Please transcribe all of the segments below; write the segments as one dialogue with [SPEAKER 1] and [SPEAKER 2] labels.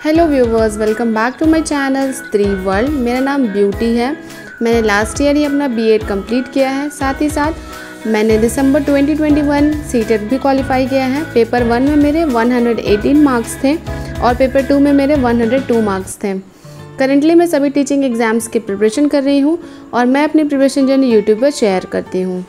[SPEAKER 1] Hello viewers, welcome back to my channel Stree world. मेरा नाम beauty है। मैंने लास्ट ईयर ही अपना बीएड कंप्लीट किया है। साथ ही साथ मैंने दिसंबर 2021 सीटेट भी क्वालिफाई किया है। पेपर 1 में मेरे 118 मार्क्स थे और पेपर 2 में मेरे 102 मार्क्स थे। करंटली मैं सभी टीचिंग एग्ज़ाम्स की प्रिपरेशन कर रही हूँ और मैं अपनी प्रिपरेशन जर्नी यूट्यूब पर शेयर करती हूँ।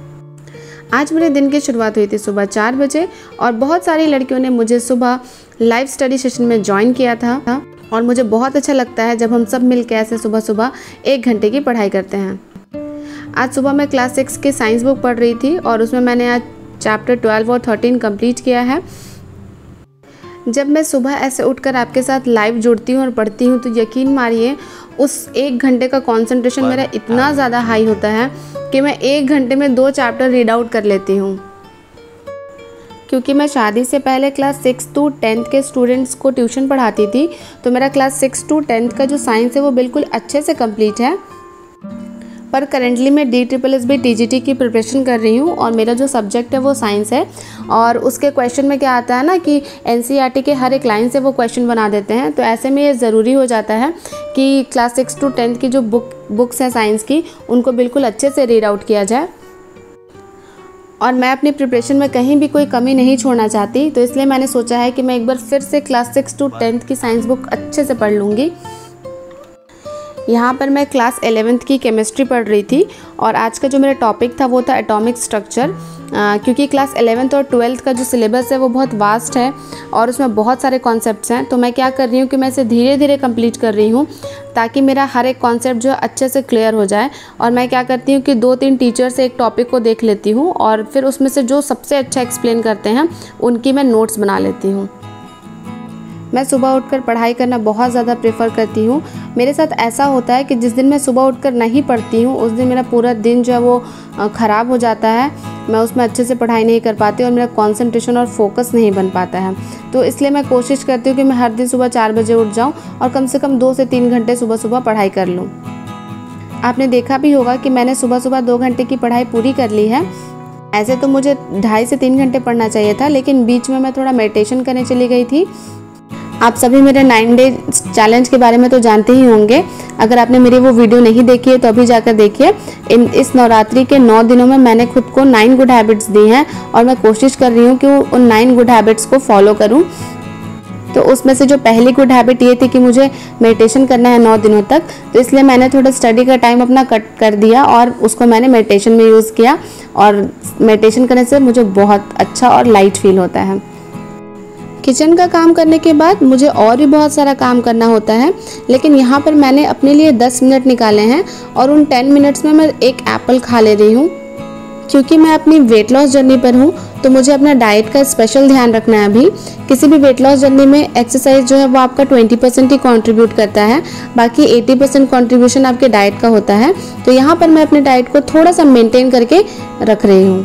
[SPEAKER 1] आज मेरे दिन की शुरुआत हुई थी सुबह 4 बजे और बहुत सारी लड़कियों ने मुझे सुबह लाइव स्टडी सेशन में ज्वाइन किया था और मुझे बहुत अच्छा लगता है जब हम सब मिलकर ऐसे सुबह सुबह 1 घंटे की पढ़ाई करते हैं। आज सुबह मैं क्लास 6 की साइंस बुक पढ़ रही थी और उसमें मैंने आज चैप्टर 12 और 13 कंप्लीट किया है। जब मैं सुबह ऐसे उठकर आपके साथ लाइव जुड़ती हूँ और पढ़ती हूँ तो यकीन मानिए उस 1 घंटे का कंसंट्रेशन मेरा इतना ज़्यादा हाई होता है कि मैं 1 घंटे में 2 चैप्टर रीड आउट कर लेती हूँ। क्योंकि मैं शादी से पहले क्लास 6 to 10th के स्टूडेंट्स को ट्यूशन पढ़ाती थी तो मेरा क्लास 6 to 10th का जो साइंस है वो बिल्कुल अच्छे से कंप्लीट है। पर करेंटली मैं DSSB TGT की प्रिपरेशन कर रही हूँ और मेरा जो सब्जेक्ट है वो साइंस है और उसके क्वेश्चन में क्या आता है ना कि NCERT के हर एक लाइन से वो क्वेश्चन बना देते हैं। तो ऐसे में ये ज़रूरी हो जाता है कि क्लास 6 to 10th की जो बुक्स हैं साइंस की उनको बिल्कुल अच्छे से रीड आउट किया जाए। और मैं अपनी प्रिपरेशन में कहीं भी कोई कमी नहीं छोड़ना चाहती, तो इसलिए मैंने सोचा है कि मैं एक बार फिर से क्लास 6 to 10th की साइंस बुक अच्छे से पढ़ लूँगी। यहाँ पर मैं क्लास 11th की केमिस्ट्री पढ़ रही थी और आज का जो मेरा टॉपिक था वो था एटॉमिक स्ट्रक्चर। क्योंकि क्लास 11th और 12th का जो सिलेबस है वो बहुत वास्ट है और उसमें बहुत सारे कॉन्सेप्ट्स हैं। तो मैं क्या कर रही हूँ कि मैं इसे धीरे धीरे कंप्लीट कर रही हूँ ताकि मेरा हर एक कॉन्सेप्ट जो है अच्छे से क्लियर हो जाए। और मैं क्या करती हूँ कि 2-3 टीचर से एक टॉपिक को देख लेती हूँ और फिर उसमें से जो सबसे अच्छा एक्सप्लेन करते हैं उनकी मैं नोट्स बना लेती हूँ। मैं सुबह उठकर पढ़ाई करना बहुत ज़्यादा प्रेफर करती हूँ। मेरे साथ ऐसा होता है कि जिस दिन मैं सुबह उठकर नहीं पढ़ती हूँ उस दिन मेरा पूरा दिन जो है वो ख़राब हो जाता है। मैं उसमें अच्छे से पढ़ाई नहीं कर पाती और मेरा कंसंट्रेशन और फोकस नहीं बन पाता है। तो इसलिए मैं कोशिश करती हूँ कि मैं हर दिन सुबह 4 बजे उठ जाऊँ और कम से कम 2 से 3 घंटे सुबह सुबह पढ़ाई कर लूँ। आपने देखा भी होगा कि मैंने सुबह सुबह 2 घंटे की पढ़ाई पूरी कर ली है। ऐसे तो मुझे 2.5 से 3 घंटे पढ़ना चाहिए था, लेकिन बीच में मैं थोड़ा मेडिटेशन करने चली गई थी। आप सभी मेरे 9 डे चैलेंज के बारे में तो जानते ही होंगे। अगर आपने मेरी वो वीडियो नहीं देखी है तो अभी जाकर देखिए। इस नवरात्रि के 9 दिनों में मैंने खुद को 9 गुड हैबिट्स दी हैं और मैं कोशिश कर रही हूँ कि उन 9 गुड हैबिट्स को फॉलो करूँ। तो उसमें से जो पहली गुड हैबिट ये थी कि मुझे मेडिटेशन करना है 9 दिनों तक, तो इसलिए मैंने थोड़ा स्टडी का टाइम अपना कट कर दिया और उसको मैंने मेडिटेशन में यूज़ किया। और मेडिटेशन करने से मुझे बहुत अच्छा और लाइट फील होता है। किचन का काम करने के बाद मुझे और भी बहुत सारा काम करना होता है, लेकिन यहाँ पर मैंने अपने लिए 10 मिनट निकाले हैं और उन 10 मिनट्स में मैं एक एप्पल खा ले रही हूँ। क्योंकि मैं अपनी वेट लॉस जर्नी पर हूँ तो मुझे अपना डाइट का स्पेशल ध्यान रखना है। अभी किसी भी वेट लॉस जर्नी में एक्सरसाइज जो है वो आपका 20% ही कंट्रीब्यूट करता है, बाकी 80% कंट्रीब्यूशन आपके डाइट का होता है। तो यहाँ पर मैं अपने डाइट को थोड़ा सा मेंटेन करके रख रही हूँ।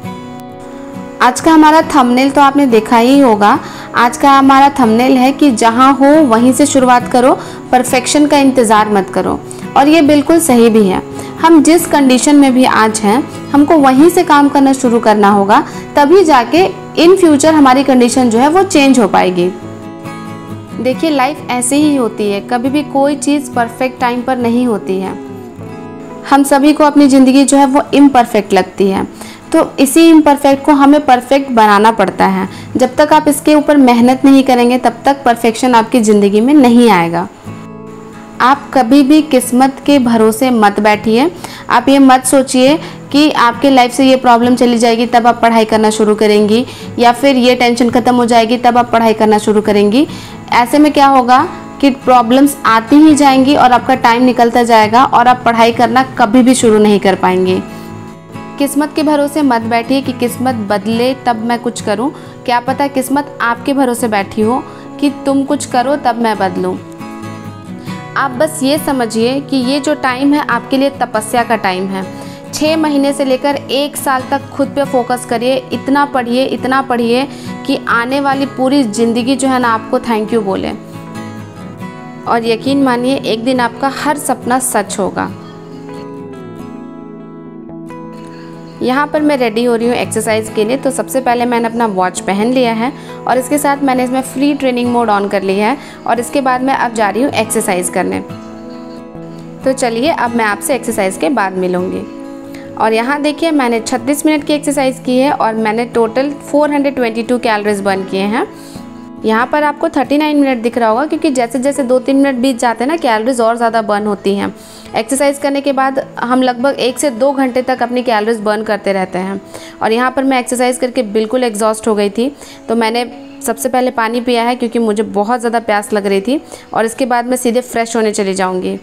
[SPEAKER 1] आज का हमारा थंबनेल तो आपने देखा ही होगा। आज का हमारा थंबनेल है कि जहाँ हो वहीं से शुरुआत करो, परफेक्शन का इंतज़ार मत करो। और ये बिल्कुल सही भी है। हम जिस कंडीशन में भी आज हैं हमको वहीं से काम करना शुरू करना होगा, तभी जाके इन फ्यूचर हमारी कंडीशन जो है वो चेंज हो पाएगी। देखिए, लाइफ ऐसे ही होती है, कभी भी कोई चीज़ परफेक्ट टाइम पर नहीं होती है। हम सभी को अपनी ज़िंदगी जो है वो इम्परफेक्ट लगती है, तो इसी इम्परफेक्ट को हमें परफेक्ट बनाना पड़ता है। जब तक आप इसके ऊपर मेहनत नहीं करेंगे तब तक परफेक्शन आपकी ज़िंदगी में नहीं आएगा। आप कभी भी किस्मत के भरोसे मत बैठिए। आप ये मत सोचिए कि आपके लाइफ से ये प्रॉब्लम चली जाएगी तब आप पढ़ाई करना शुरू करेंगी, या फिर ये टेंशन ख़त्म हो जाएगी तब आप पढ़ाई करना शुरू करेंगी। ऐसे में क्या होगा कि प्रॉब्लम्स आती ही जाएंगी और आपका टाइम निकलता जाएगा और आप पढ़ाई करना कभी भी शुरू नहीं कर पाएंगे। किस्मत के भरोसे मत बैठिए कि किस्मत बदले तब मैं कुछ करूं। क्या पता किस्मत आपके भरोसे बैठी हो कि तुम कुछ करो तब मैं बदलूं। आप बस ये समझिए कि ये जो टाइम है आपके लिए तपस्या का टाइम है। 6 महीने से लेकर 1 साल तक खुद पे फोकस करिए, इतना पढ़िए कि आने वाली पूरी ज़िंदगी जो है ना आपको थैंक यू बोले। और यकीन मानिए एक दिन आपका हर सपना सच होगा। यहाँ पर मैं रेडी हो रही हूँ एक्सरसाइज के लिए। तो सबसे पहले मैंने अपना वॉच पहन लिया है और इसके साथ मैंने इसमें फ्री ट्रेनिंग मोड ऑन कर लिया है और इसके बाद मैं अब जा रही हूँ एक्सरसाइज करने। तो चलिए अब मैं आपसे एक्सरसाइज के बाद मिलूँगी। और यहाँ देखिए मैंने 36 मिनट की एक्सरसाइज की है और मैंने टोटल 422 कैलोरीज बर्न किए हैं। यहाँ पर आपको 39 मिनट दिख रहा होगा क्योंकि जैसे जैसे 2-3 मिनट बीत जाते हैं ना, कैलोरीज और ज़्यादा बर्न होती हैं। एक्सरसाइज करने के बाद हम लगभग 1 से 2 घंटे तक अपनी कैलोरीज बर्न करते रहते हैं। और यहाँ पर मैं एक्सरसाइज करके बिल्कुल एग्जॉस्ट हो गई थी, तो मैंने सबसे पहले पानी पिया है क्योंकि मुझे बहुत ज़्यादा प्यास लग रही थी और इसके बाद मैं सीधे फ्रेश होने चली जाऊँगी।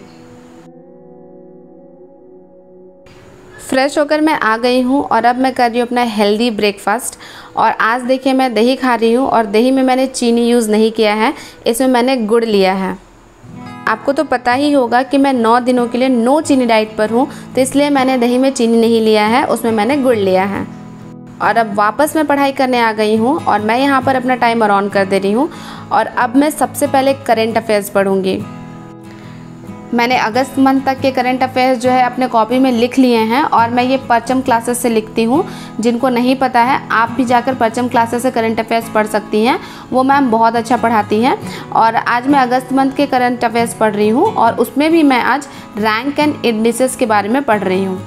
[SPEAKER 1] फ्रेश होकर मैं आ गई हूँ और अब मैं कर रही हूँ अपना हेल्दी ब्रेकफास्ट। और आज देखिए मैं दही खा रही हूँ और दही में मैंने चीनी यूज़ नहीं किया है, इसमें मैंने गुड़ लिया है। आपको तो पता ही होगा कि मैं 9 दिनों के लिए नो चीनी डाइट पर हूँ, तो इसलिए मैंने दही में चीनी नहीं लिया है, उसमें मैंने गुड़ लिया है। और अब वापस मैं पढ़ाई करने आ गई हूँ और मैं यहाँ पर अपना टाइमर ऑन कर दे रही हूँ और अब मैं सबसे पहले करंट अफेयर्स पढ़ूँगी। मैंने अगस्त मंथ तक के करंट अफेयर्स जो है अपने कॉपी में लिख लिए हैं और मैं ये परचम क्लासेस से लिखती हूँ। जिनको नहीं पता है आप भी जाकर परचम क्लासेस से करंट अफेयर्स पढ़ सकती हैं, वो मैम बहुत अच्छा पढ़ाती हैं। और आज मैं अगस्त मंथ के करंट अफेयर्स पढ़ रही हूँ और उसमें भी मैं आज रैंक एंड इंडिसेस के बारे में पढ़ रही हूँ।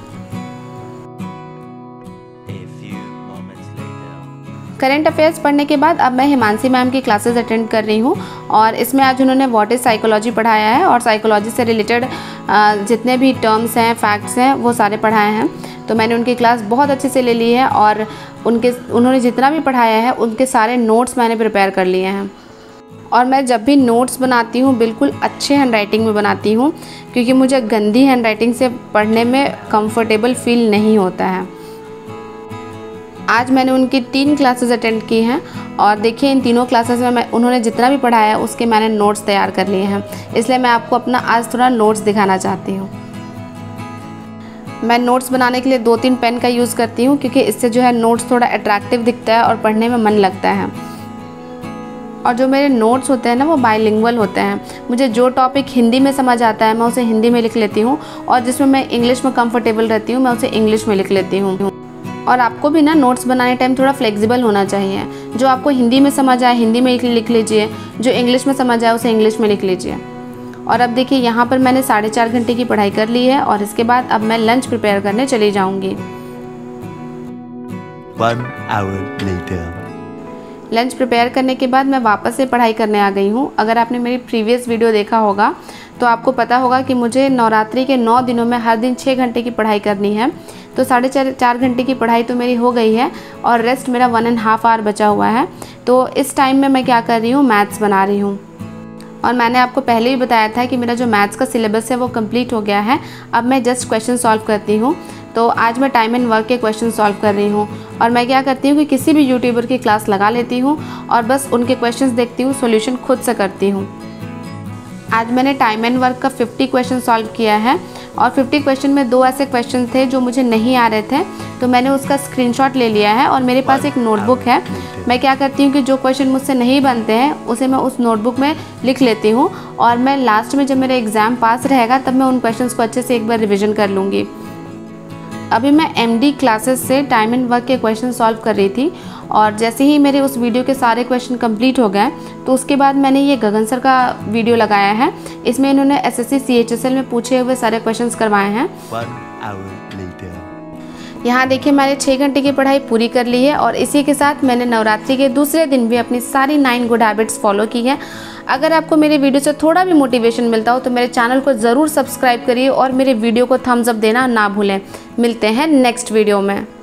[SPEAKER 1] करंट अफेयर्स पढ़ने के बाद अब मैं हिमांशी मैम की क्लासेस अटेंड कर रही हूँ और इसमें आज उन्होंने व्हाट इज़ साइकोलॉजी पढ़ाया है और साइकोलॉजी से रिलेटेड जितने भी टर्म्स हैं, फैक्ट्स हैं, वो सारे पढ़ाए हैं। तो मैंने उनकी क्लास बहुत अच्छे से ले ली है और उन्होंने जितना भी पढ़ाया है उनके सारे नोट्स मैंने प्रिपेयर कर लिए हैं। और मैं जब भी नोट्स बनाती हूँ बिल्कुल अच्छे हैंड राइटिंग में बनाती हूँ क्योंकि मुझे गंदी हैंड राइटिंग से पढ़ने में कंफर्टेबल फील नहीं होता है। आज मैंने उनकी 3 क्लासेस अटेंड की हैं और देखिए इन तीनों क्लासेस में उन्होंने जितना भी पढ़ाया है उसके मैंने नोट्स तैयार कर लिए हैं, इसलिए मैं आपको अपना आज थोड़ा नोट्स दिखाना चाहती हूँ। मैं नोट्स बनाने के लिए 2-3 पेन का यूज़ करती हूँ क्योंकि इससे जो है नोट्स थोड़ा अट्रैक्टिव दिखता है और पढ़ने में मन लगता है। और जो मेरे नोट्स होते हैं ना वो बाइलिंगुअल होते हैं। मुझे जो टॉपिक हिंदी में समझ आता है मैं उसे हिंदी में लिख लेती हूँ और जिसमें मैं इंग्लिश में कंफर्टेबल रहती हूँ मैं उसे इंग्लिश में लिख लेती हूँ। और आपको भी ना नोट्स बनाने टाइम थोड़ा फ्लेक्सिबल होना चाहिए। जो आपको हिंदी में समझ आए हिंदी में लिख लीजिए, जो इंग्लिश में समझ आए उसे इंग्लिश में लिख लीजिए। और अब देखिए यहाँ पर मैंने 4.5 घंटे की पढ़ाई कर ली है और इसके बाद अब मैं लंच प्रिपेयर करने चली जाऊँगी।
[SPEAKER 2] 1 hour later.
[SPEAKER 1] लंच प्रिपेयर करने के बाद मैं वापस से पढ़ाई करने आ गई हूँ। अगर आपने मेरी प्रीवियस वीडियो देखा होगा तो आपको पता होगा कि मुझे नवरात्रि के 9 दिनों में हर दिन 6 घंटे की पढ़ाई करनी है। तो 4.5 घंटे की पढ़ाई तो मेरी हो गई है और रेस्ट मेरा 1.5 आवर बचा हुआ है। तो इस टाइम में मैं क्या कर रही हूँ, मैथ्स बना रही हूँ। और मैंने आपको पहले ही बताया था कि मेरा जो मैथ्स का सिलेबस है वो कंप्लीट हो गया है। अब मैं जस्ट क्वेश्चन सॉल्व करती हूँ। तो आज मैं टाइम एंड वर्क के क्वेश्चन सॉल्व कर रही हूँ और मैं क्या करती हूँ कि किसी भी यूट्यूबर की क्लास लगा लेती हूँ और बस उनके क्वेश्चंस देखती हूँ, सॉल्यूशन खुद से करती हूँ। आज मैंने टाइम एंड वर्क का 50 क्वेश्चन सॉल्व किया है और 50 क्वेश्चन में 2 ऐसे क्वेश्चन थे जो मुझे नहीं आ रहे थे, तो मैंने उसका स्क्रीनशॉट ले लिया है और मेरे पास एक नोटबुक है। मैं क्या करती हूँ कि जो क्वेश्चन मुझसे नहीं बनते हैं उसे मैं उस नोटबुक में लिख लेती हूँ और मैं लास्ट में जब मेरा एग्ज़ाम पास रहेगा तब मैं उन क्वेश्चंस को अच्छे से एक बार रिविज़न कर लूँगी। अभी मैं MD क्लासेस से टाइम एंड वर्क के क्वेश्चन सॉल्व कर रही थी और जैसे ही मेरे उस वीडियो के सारे क्वेश्चन कंप्लीट हो गए तो उसके बाद मैंने ये गगन सर का वीडियो लगाया है। इसमें इन्होंने SSC CHSL में पूछे हुए सारे क्वेश्चंस करवाए हैं।
[SPEAKER 2] 1 hour later.
[SPEAKER 1] यहाँ देखिए मैंने 6 घंटे की पढ़ाई पूरी कर ली है और इसी के साथ मैंने नवरात्रि के दूसरे दिन भी अपनी सारी 9 गुड हैबिट्स फॉलो की है। अगर आपको मेरे वीडियो से थोड़ा भी मोटिवेशन मिलता हो तो मेरे चैनल को ज़रूर सब्सक्राइब करिए और मेरे वीडियो को थम्स अप देना ना भूलें। मिलते हैं नेक्स्ट वीडियो में।